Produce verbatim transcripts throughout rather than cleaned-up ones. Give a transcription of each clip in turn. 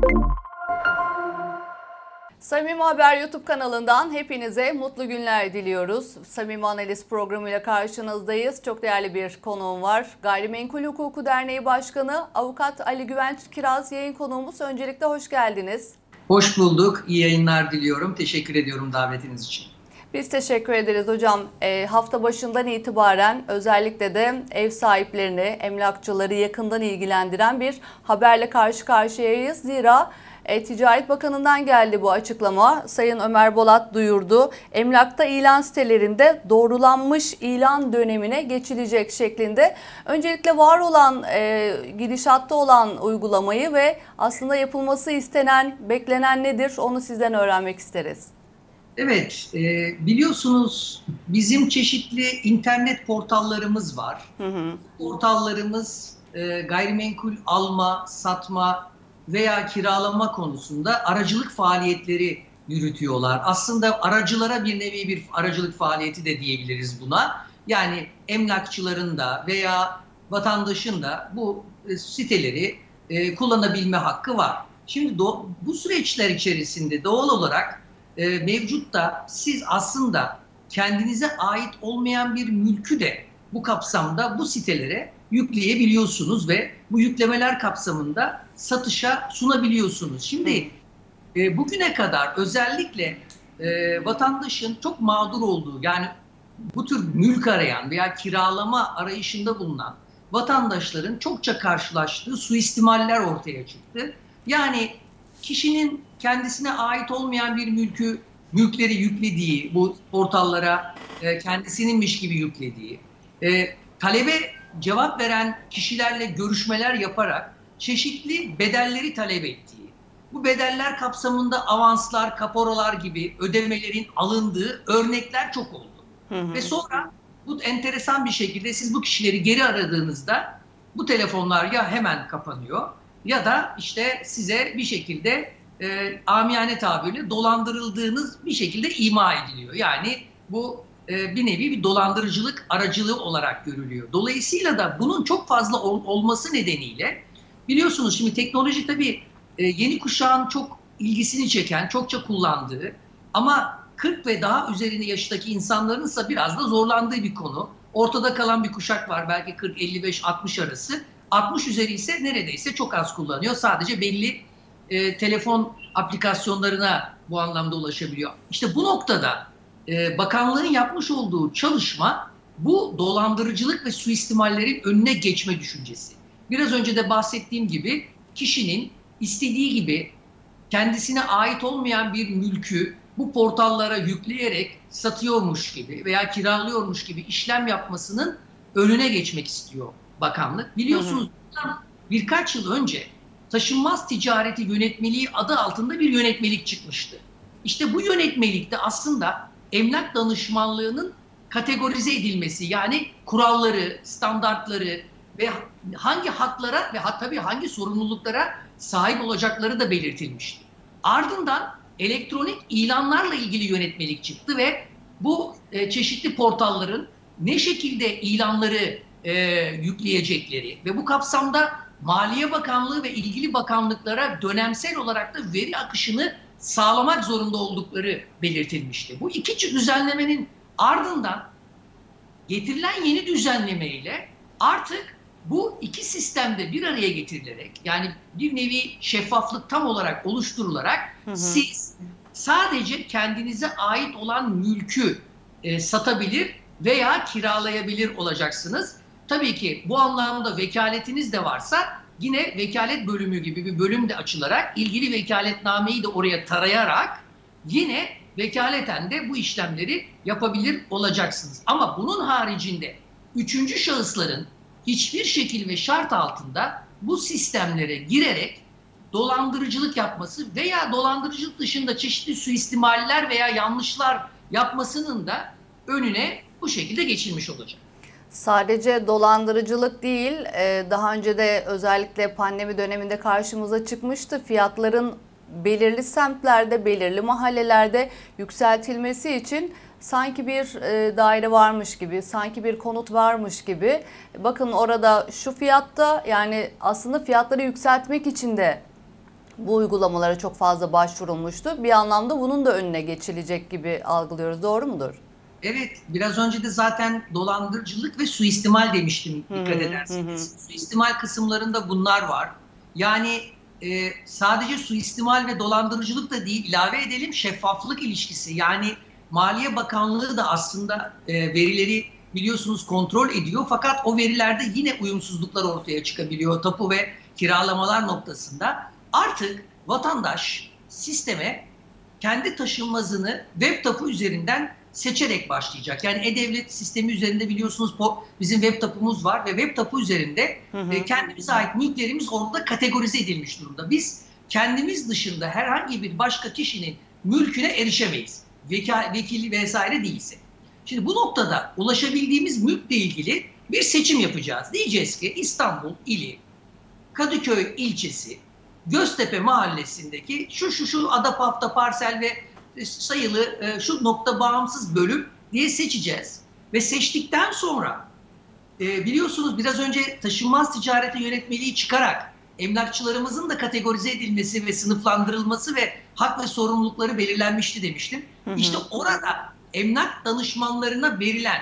Samimi Haber YouTube kanalından hepinize mutlu günler diliyoruz. Samimi Analiz programıyla karşınızdayız. Çok değerli bir konuğum var. Gayrimenkul Hukuku Derneği Başkanı Avukat Ali Güvenç Kiraz yayın konuğumuz. Öncelikle hoş geldiniz. Hoş bulduk. İyi yayınlar diliyorum. Teşekkür ediyorum davetiniz için. Biz teşekkür ederiz hocam. E, hafta başından itibaren özellikle de ev sahiplerini, emlakçıları yakından ilgilendiren bir haberle karşı karşıyayız. Zira E, Ticaret Bakanı'ndan geldi bu açıklama. Sayın Ömer Bolat duyurdu. Emlakta ilan sitelerinde doğrulanmış ilan dönemine geçilecek şeklinde. Öncelikle var olan, e, gidişatta olan uygulamayı ve aslında yapılması istenen, beklenen nedir onu sizden öğrenmek isteriz. Evet, e, biliyorsunuz bizim çeşitli internet portallarımız var. Hı hı. Portallarımız e, gayrimenkul alma, satma veya kiralama konusunda aracılık faaliyetleri yürütüyorlar. Aslında aracılara bir nevi bir aracılık faaliyeti de diyebiliriz buna. Yani emlakçıların da veya vatandaşın da bu e, siteleri e, kullanabilme hakkı var. Şimdi do, bu süreçler içerisinde doğal olarak e, mevcutta siz aslında kendinize ait olmayan bir mülkü de bu kapsamda bu sitelere yükleyebiliyorsunuz ve bu yüklemeler kapsamında satışa sunabiliyorsunuz. Şimdi e, bugüne kadar özellikle e, vatandaşın çok mağdur olduğu, yani bu tür mülk arayan veya kiralama arayışında bulunan vatandaşların çokça karşılaştığı suistimaller ortaya çıktı. Yani kişinin kendisine ait olmayan bir mülkü, mülkleri yüklediği, bu portallara e, kendisininmiş gibi yüklediği, e, talebe cevap veren kişilerle görüşmeler yaparak çeşitli bedelleri talep ettiği, bu bedeller kapsamında avanslar, kaporalar gibi ödemelerin alındığı örnekler çok oldu. Hı hı. Ve sonra bu enteresan bir şekilde siz bu kişileri geri aradığınızda bu telefonlar ya hemen kapanıyor ya da işte size bir şekilde e, amiyane tabirle dolandırıldığınız bir şekilde ima ediliyor. Yani bu e, bir nevi bir dolandırıcılık aracılığı olarak görülüyor. Dolayısıyla da bunun çok fazla ol, olması nedeniyle biliyorsunuz şimdi teknoloji tabii e, yeni kuşağın çok ilgisini çeken, çokça kullandığı ama kırk ve daha üzerinde yaştaki insanların ise biraz da zorlandığı bir konu. Ortada kalan bir kuşak var, belki kırk elli beş altmış arası. altmış üzeri ise neredeyse çok az kullanıyor. Sadece belli e, telefon aplikasyonlarına bu anlamda ulaşabiliyor. İşte bu noktada e, bakanlığın yapmış olduğu çalışma bu dolandırıcılık ve suistimallerin önüne geçme düşüncesi. Biraz önce de bahsettiğim gibi kişinin istediği gibi kendisine ait olmayan bir mülkü bu portallara yükleyerek satıyormuş gibi veya kiralıyormuş gibi işlem yapmasının önüne geçmek istiyor bakanlık. Biliyorsunuz hı hı. birkaç yıl önce taşınmaz ticareti yönetmeliği adı altında bir yönetmelik çıkmıştı. İşte bu yönetmelikte aslında emlak danışmanlığının kategorize edilmesi, yani kuralları, standartları ve hangi haklara ve tabii hangi sorumluluklara sahip olacakları da belirtilmişti. Ardından elektronik ilanlarla ilgili yönetmelik çıktı ve bu e, çeşitli portalların ne şekilde ilanları e, yükleyecekleri ve bu kapsamda Maliye Bakanlığı ve ilgili bakanlıklara dönemsel olarak da veri akışını sağlamak zorunda oldukları belirtilmişti. Bu iki düzenlemenin ardından getirilen yeni düzenlemeyle artık bu iki sistemde bir araya getirilerek, yani bir nevi şeffaflık tam olarak oluşturularak hı hı. siz sadece kendinize ait olan mülkü e, satabilir veya kiralayabilir olacaksınız. Tabii ki bu anlamda vekaletiniz de varsa yine vekalet bölümü gibi bir bölüm de açılarak ilgili vekaletnameyi de oraya tarayarak yine vekaleten de bu işlemleri yapabilir olacaksınız. Ama bunun haricinde üçüncü şahısların hiçbir şekil ve şart altında bu sistemlere girerek dolandırıcılık yapması veya dolandırıcılık dışında çeşitli suistimaller veya yanlışlar yapmasının da önüne bu şekilde geçilmiş olacak. Sadece dolandırıcılık değil, daha önce de özellikle pandemi döneminde karşımıza çıkmıştı. Fiyatların belirli semtlerde, belirli mahallelerde yükseltilmesi için sanki bir daire varmış gibi, sanki bir konut varmış gibi. Bakın orada şu fiyatta, yani aslında fiyatları yükseltmek için de bu uygulamalara çok fazla başvurulmuştu. Bir anlamda bunun da önüne geçilecek gibi algılıyoruz. Doğru mudur? Evet, biraz önce de zaten dolandırıcılık ve suistimal demiştim, Hı dikkat hı, ederseniz. hı. Suistimal kısımlarında bunlar var. Yani e, sadece suistimal ve dolandırıcılık da değil, ilave edelim şeffaflık ilişkisi. Yani Maliye Bakanlığı da aslında e, verileri biliyorsunuz kontrol ediyor. Fakat o verilerde yine uyumsuzluklar ortaya çıkabiliyor tapu ve kiralamalar noktasında. Artık vatandaş sisteme kendi taşınmazını web tapu üzerinden seçerek başlayacak. Yani E-Devlet sistemi üzerinde biliyorsunuz bizim web tapumuz var ve web tapu üzerinde Hı hı. kendimize ait mülklerimiz orada kategorize edilmiş durumda. Biz kendimiz dışında herhangi bir başka kişinin mülküne erişemeyiz. Vekili vesaire değilse. Şimdi bu noktada ulaşabildiğimiz mülkle ilgili bir seçim yapacağız. Diyeceğiz ki İstanbul ili, Kadıköy ilçesi, Göztepe mahallesindeki şu şu şu adapafta parsel ve sayılı şu nokta bağımsız bölüm diye seçeceğiz. Ve seçtikten sonra biliyorsunuz biraz önce taşınmaz ticareti yönetmeliği çıkarak emlakçılarımızın da kategorize edilmesi ve sınıflandırılması ve hak ve sorumlulukları belirlenmişti demiştim. Hı hı. İşte orada emlak danışmanlarına verilen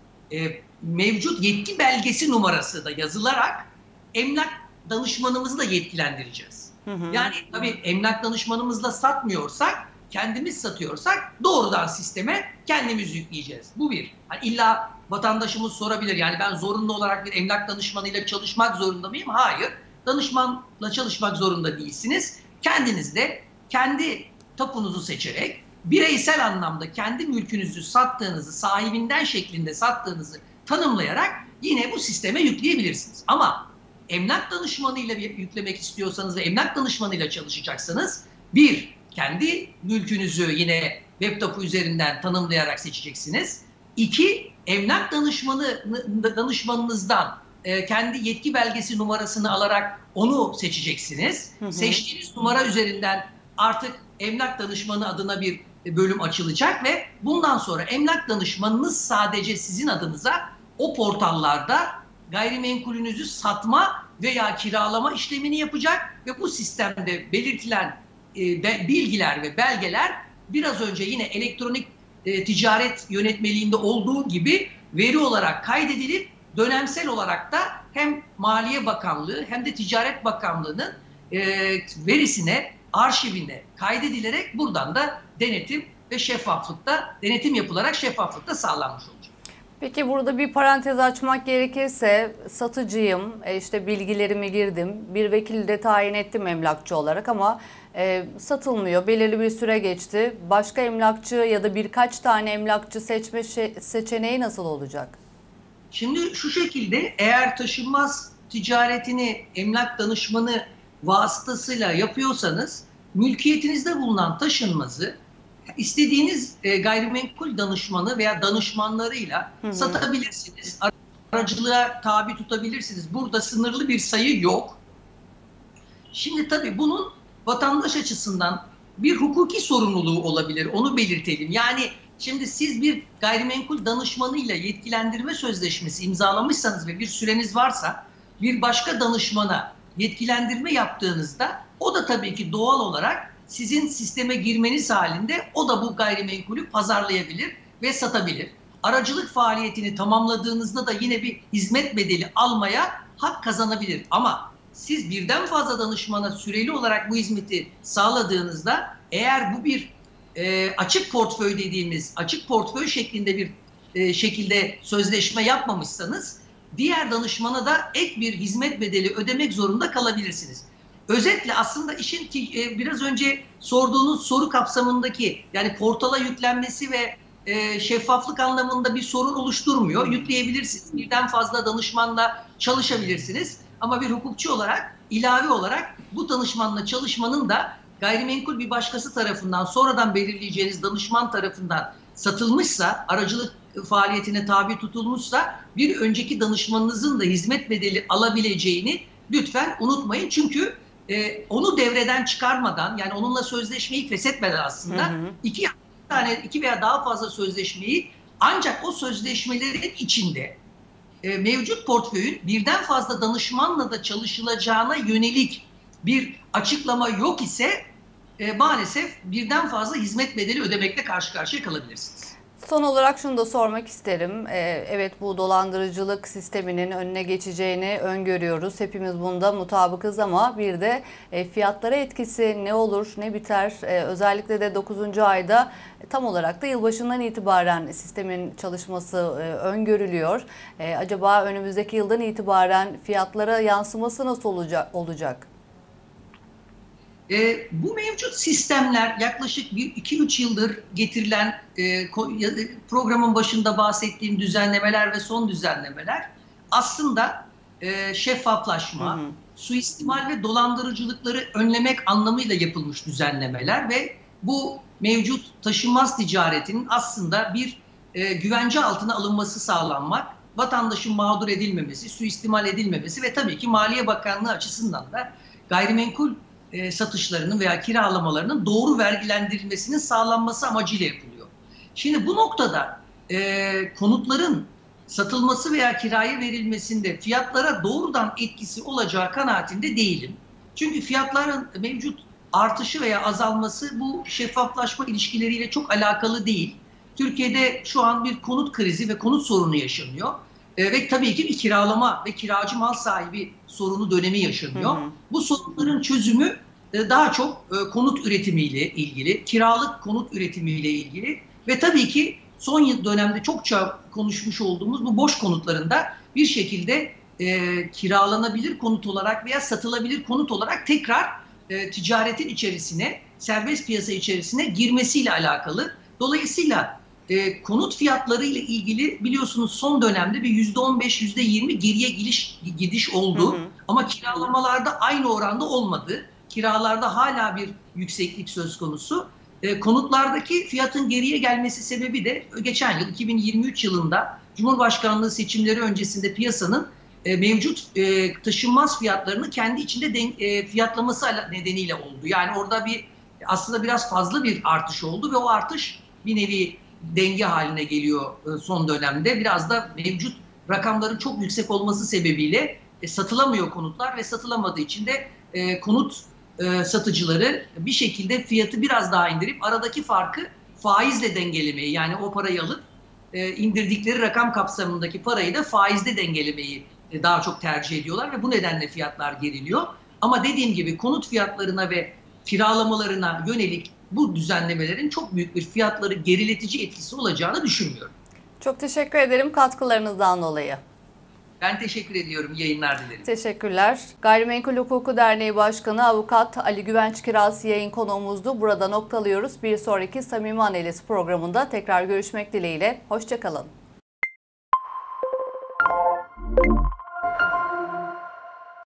e, mevcut yetki belgesi numarası da yazılarak emlak danışmanımızı da yetkilendireceğiz. Hı hı. Yani tabii emlak danışmanımızla satmıyorsak, kendimiz satıyorsak doğrudan sisteme kendimiz yükleyeceğiz. Bu bir. Yani illa vatandaşımız sorabilir. Yani ben zorunlu olarak bir emlak danışmanıyla çalışmak zorunda mıyım? Hayır. Danışmanla çalışmak zorunda değilsiniz. Kendiniz de kendi tapunuzu seçerek bireysel anlamda kendi mülkünüzü sattığınızı, sahibinden şeklinde sattığınızı tanımlayarak yine bu sisteme yükleyebilirsiniz. Ama emlak danışmanıyla yüklemek istiyorsanız ve emlak danışmanıyla çalışacaksanız bir, kendi mülkünüzü yine web tapu üzerinden tanımlayarak seçeceksiniz. İki, emlak danışmanı danışmanınızdan e, kendi yetki belgesi numarasını alarak onu seçeceksiniz. Hı hı. Seçtiğiniz numara üzerinden artık emlak danışmanı adına bir bölüm açılacak ve bundan sonra emlak danışmanınız sadece sizin adınıza o portallarda gayrimenkulünüzü satma veya kiralama işlemini yapacak ve bu sistemde belirtilen e, be, bilgiler ve belgeler biraz önce yine elektronik e, ticaret yönetmeliğinde olduğu gibi veri olarak kaydedilip dönemsel olarak da hem Maliye Bakanlığı hem de Ticaret Bakanlığı'nın e, verisine, arşivine kaydedilerek buradan da denetim ve şeffaflıkta, denetim yapılarak şeffaflıkta sağlanmış olacak. Peki burada bir parantez açmak gerekirse satıcıyım, işte bilgilerimi girdim, bir vekili de tayin ettim emlakçı olarak ama e, satılmıyor, belirli bir süre geçti. Başka emlakçı ya da birkaç tane emlakçı seçme seçeneği nasıl olacak? Şimdi şu şekilde, eğer taşınmaz ticaretini emlak danışmanı vasıtasıyla yapıyorsanız mülkiyetinizde bulunan taşınmazı İstediğiniz e, gayrimenkul danışmanı veya danışmanlarıyla hı hı. satabilirsiniz. Aracılığa tabi tutabilirsiniz. Burada sınırlı bir sayı yok. Şimdi tabii bunun vatandaş açısından bir hukuki sorumluluğu olabilir. Onu belirtelim. Yani şimdi siz bir gayrimenkul danışmanıyla yetkilendirme sözleşmesi imzalamışsanız ve bir süreniz varsa bir başka danışmana yetkilendirme yaptığınızda o da tabii ki doğal olarak sizin sisteme girmeniz halinde o da bu gayrimenkulü pazarlayabilir ve satabilir. Aracılık faaliyetini tamamladığınızda da yine bir hizmet bedeli almaya hak kazanabilir. Ama siz birden fazla danışmana süreli olarak bu hizmeti sağladığınızda eğer bu bir e, açık portföy dediğimiz açık portföy şeklinde bir e, şekilde sözleşme yapmamışsanız diğer danışmana da ek bir hizmet bedeli ödemek zorunda kalabilirsiniz. Özetle aslında işin biraz önce sorduğunuz soru kapsamındaki yani portala yüklenmesi ve e, şeffaflık anlamında bir sorun oluşturmuyor. Yükleyebilirsiniz. Birden fazla danışmanla çalışabilirsiniz. Ama bir hukukçu olarak ilave olarak bu danışmanla çalışmanın da gayrimenkul bir başkası tarafından sonradan belirleyeceğiniz danışman tarafından satılmışsa, aracılık faaliyetine tabi tutulmuşsa bir önceki danışmanınızın da hizmet bedeli alabileceğini lütfen unutmayın. Çünkü Ee, onu devreden çıkarmadan yani onunla sözleşmeyi feshetmeden aslında hı hı. iki tane iki veya daha fazla sözleşmeyi ancak o sözleşmelerin içinde e, mevcut portföyün birden fazla danışmanla da çalışılacağına yönelik bir açıklama yok ise e, maalesef birden fazla hizmet bedeli ödemekle karşı karşıya kalabilirsiniz. Son olarak şunu da sormak isterim. Ee, evet, bu dolandırıcılık sisteminin önüne geçeceğini öngörüyoruz. Hepimiz bunda mutabıkız ama bir de e, fiyatlara etkisi ne olur, ne biter? Ee, özellikle de dokuzuncu ayda e, tam olarak da yılbaşından itibaren sistemin çalışması e, öngörülüyor. E, acaba önümüzdeki yıldan itibaren fiyatlara yansıması nasıl olacak? olacak? E, bu mevcut sistemler yaklaşık iki üç yıldır getirilen e, programın başında bahsettiğim düzenlemeler ve son düzenlemeler aslında e, şeffaflaşma, hı hı. suistimal ve dolandırıcılıkları önlemek anlamıyla yapılmış düzenlemeler ve bu mevcut taşınmaz ticaretinin aslında bir e, güvence altına alınması sağlanmak, vatandaşın mağdur edilmemesi, suistimal edilmemesi ve tabii ki Maliye Bakanlığı açısından da gayrimenkul E, satışlarının veya kiralamalarının doğru vergilendirilmesinin sağlanması amacıyla yapılıyor. Şimdi bu noktada e, konutların satılması veya kiraya verilmesinde fiyatlara doğrudan etkisi olacağı kanaatinde değilim. Çünkü fiyatların mevcut artışı veya azalması bu şeffaflaşma ilişkileriyle çok alakalı değil. Türkiye'de şu an bir konut krizi ve konut sorunu yaşanıyor. E, ve tabii ki bir kiralama ve kiracı mal sahibi sorunu dönemi yaşanıyor. Hı hı. Bu sorunların çözümü e, daha çok e, konut üretimiyle ilgili, kiralık konut üretimiyle ilgili ve tabii ki son yıl dönemde çokça konuşmuş olduğumuz bu boş konutlarında bir şekilde e, kiralanabilir konut olarak veya satılabilir konut olarak tekrar e, ticaretin içerisine, serbest piyasa içerisine girmesiyle alakalı. Dolayısıyla E, konut fiyatları ile ilgili biliyorsunuz son dönemde bir yüzde on beş yüzde yirmi geriye gidiş, gidiş oldu. Hı hı. Ama kiralamalarda aynı oranda olmadı. Kiralarda hala bir yükseklik söz konusu. E, konutlardaki fiyatın geriye gelmesi sebebi de geçen yıl iki bin yirmi üç yılında Cumhurbaşkanlığı seçimleri öncesinde piyasanın e, mevcut e, taşınmaz fiyatlarını kendi içinde den, e, fiyatlaması nedeniyle oldu. Yani orada bir aslında biraz fazla bir artış oldu ve o artış bir nevi denge haline geliyor son dönemde. Biraz da mevcut rakamların çok yüksek olması sebebiyle e, satılamıyor konutlar ve satılamadığı için de e, konut e, satıcıları bir şekilde fiyatı biraz daha indirip aradaki farkı faizle dengelemeyi, yani o parayı alıp e, indirdikleri rakam kapsamındaki parayı da faizle dengelemeyi e, daha çok tercih ediyorlar ve bu nedenle fiyatlar geriliyor. Ama dediğim gibi konut fiyatlarına ve kiralamalarına yönelik bu düzenlemelerin çok büyük bir fiyatları geriletici etkisi olacağını düşünmüyorum. Çok teşekkür ederim katkılarınızdan dolayı. Ben teşekkür ediyorum. Yayınlar dilerim. Teşekkürler. Gayrimenkul Hukuku Derneği Başkanı Avukat Ali Güvenç Kiraz yayın konuğumuzdu. Burada noktalıyoruz. Bir sonraki Samimi Analiz programında tekrar görüşmek dileğiyle. Hoşça kalın.